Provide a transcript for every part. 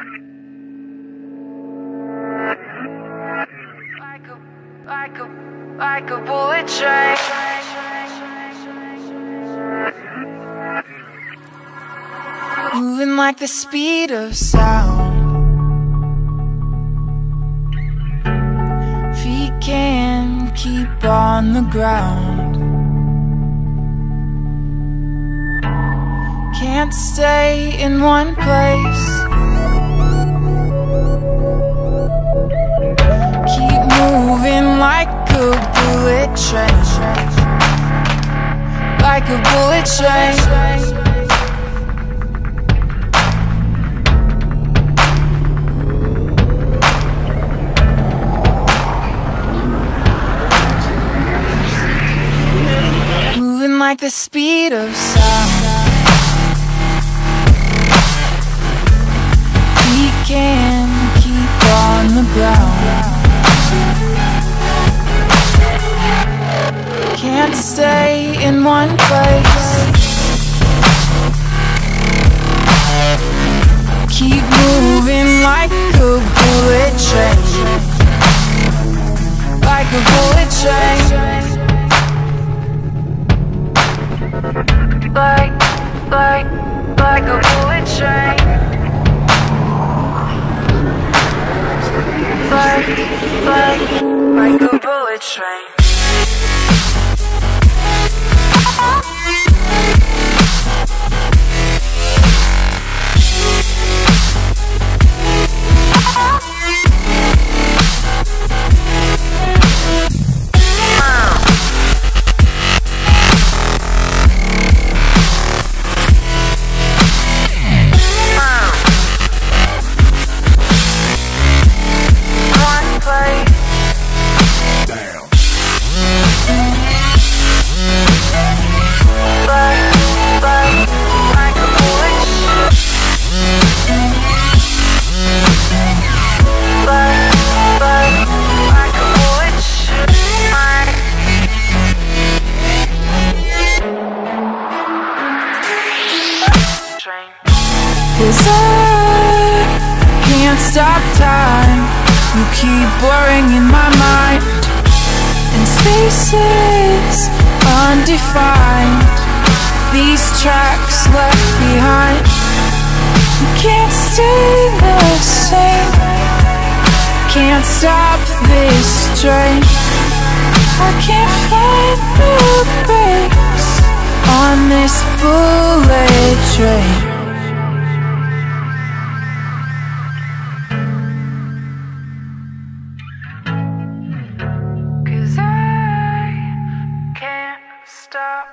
Like a bullet train. Moving like the speed of sound. Feet can't keep on the ground. Can't stay in one place. Keep moving like a bullet train. Like a bullet train. Moving like the speed of sound. We can keep on the ground. Can't stay in one place. Keep moving like a bullet train. Like a bullet train. Like a bullet train. Like a bullet train. Cause I can't stop time. You keep blurring in my mind, and spaces undefined. These tracks left behind. You can't stay the same. Can't stop this train. I can't find the brakes on this bullet train. Stop.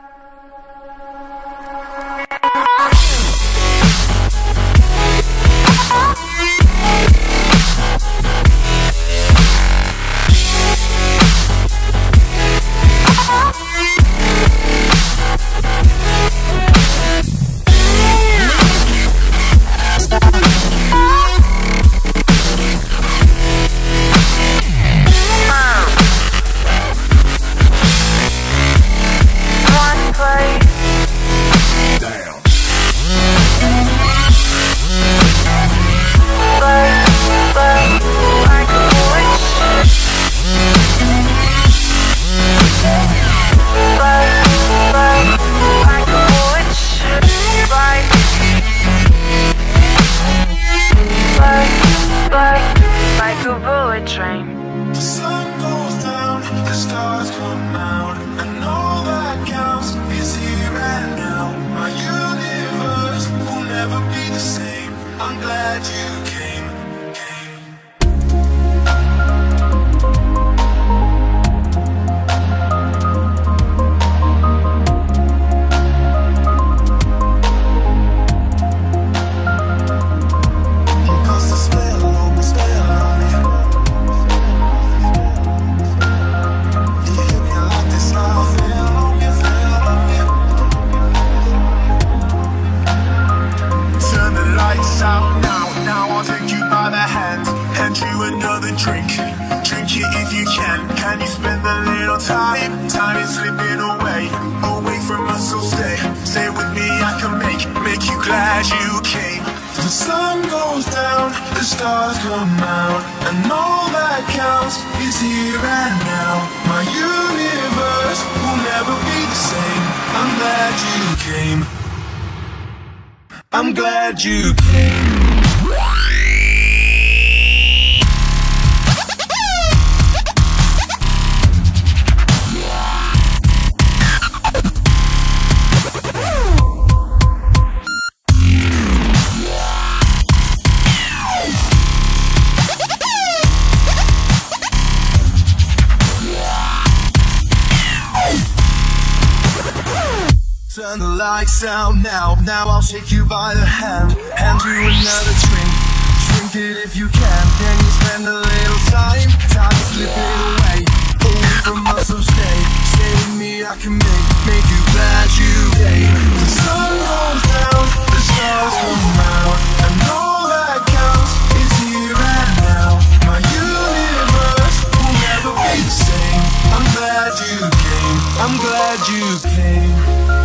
Like a bullet train. The sun goes down, the stars come out, and all that counts is here and now. My universe will never be the same. I'm glad you came. Now goes down, the stars come out, and all that counts is here and now. My universe will never be the same. I'm glad you came. I'm glad you came. Turn the lights out now, now I'll take you by the hand, hand you another drink, drink it if you can, then you spend a little time slipping away from us, so stay with me, I can make you glad you came. The sun goes down, the stars come out, and all that counts is here and now. My universe will never be the same. I'm glad you came, I'm glad you came.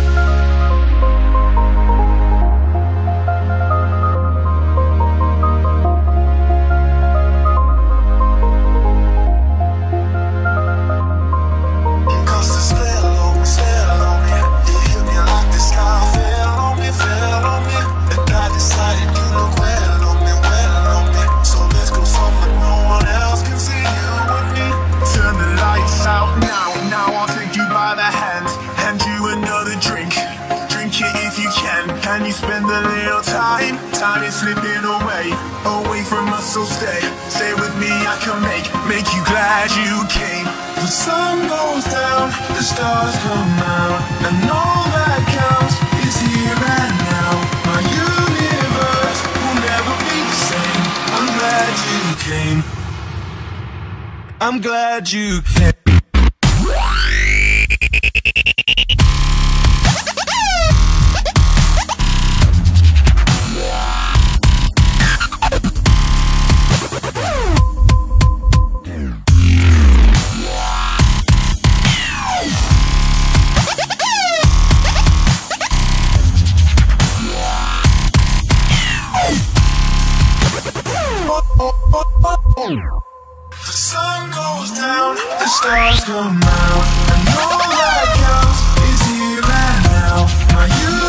Can you spend a little time is slipping away from us, so stay with me, I can make you glad you came. The sun goes down, the stars come out, and all that counts is here and now. My universe will never be the same. I'm glad you came. I'm glad you came. The sun goes down, the stars come out, and all that counts is here and now. My